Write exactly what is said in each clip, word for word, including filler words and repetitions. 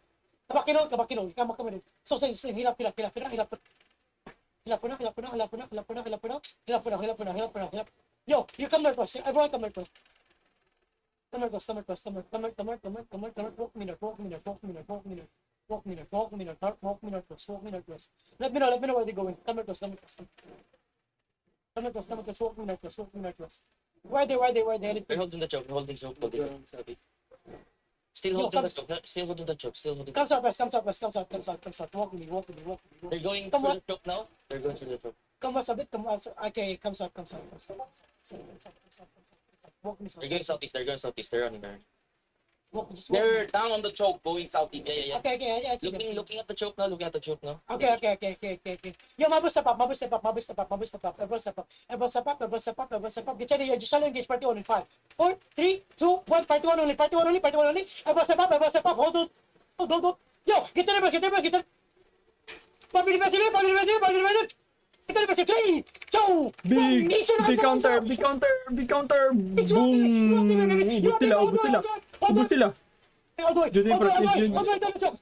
Kabakinol, kabakinol, kabakinol. So, say, say, hilap, hilap, hilap, hilap, hilap. Hilap po na, hilap po na, hilap po na, hilap po na, hilap po na, hilap po na, hilap po na, hilap po na, hilap. Yo, you come there first. Everyone come there first. Come there first, come there first, come there, come there, come there, come there, come there, come there, walk me there, walk me there, walk me there, walk me there. Walk me there, walk me there, walk me there first, walk me there first. Let me know, let me know where they're going. Come there first, come there first. Come there first, come there first, walk me there first, walk me there first. Where they, where they, where they? They're holding the choke, they're holding choke, holding choke. Still Yo, holding come- the choke, still holding the choke, still holding the Come choke. south west, come south west, come south, come south, come south. Walk with me, walk with me, walk with me. Walk. They're going Come through on. the choke now. They're going through the choke. Come west a bit, come west. Okay, come south, come south, come south. Come south, come south, come south, come south, come south. Walk with me south. They're going southeast, they're going southeast, they're running there. Walk, just walk. They're down on the choke, going southeast. Yeah, yeah, yeah. Okay, okay, yeah, I see Looking, them. looking at the choke now, looking at the choke now. Okay, okay, okay, okay, okay, okay. Yo, mabos step up, mabos step up, mabos step up, mabos step up, everyone step up, everyone step up, everyone step up, everyone step up. Get ready, just shall engage party one in five, four, three, two, one. Party one only, party one only, party one only. Everyone step up, everyone step up. Hold on, hold on, hold on. Yo, get ready, boys, get ready, boys, get ready. Pabili Basile, Pabili Basile, Pabili Basile. Get ready, boys. Three, two, one. Big, Nation, big nation, counter, nation. big counter, big counter. It's one, Boom! one, one, one, one, Ubus sila, one, ubus sila. one, one, one, Ubus sila. All the way, Judy, all the way, all the way, Judy. all the way down the jump.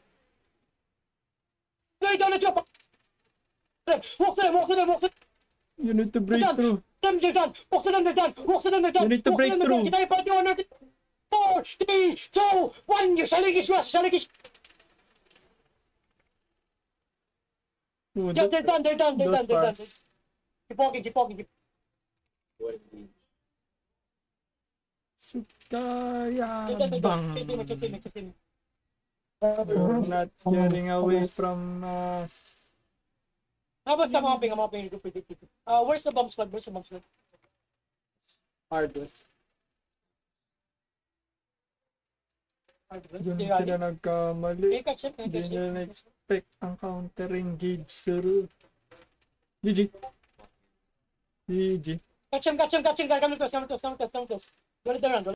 Lay down the jump. Walk to them, walk to them, walk to them. You need to break Done. through. Them, they're done. Walk to them, they're done. Walk to them, they're done. You need to Walk break them, they're through. done. Kita yung party one, four, three, two, one. You saligis, Russ, saligis. Oh, Yeah, they're that- done, they're done, they're those done, they're done. pass. Keep walking, keep walking, keep Sukaya they're done, they're done. bang. Kiss him, kiss him, kiss him. You're not getting away from us. How about I'm hopping, I'm hopping. You do predict it. Uh, where's the bomb squad? Where's the bomb squad? Hardest. Diyan They sila got it. nagkamali. Hey, catch him, hey, Hindi catch nila him. na-expect ang counter engage sir. G G. G G. Catch him, catch him, catch him. Come to us, come to us, come to us, come to us. Go to the run, go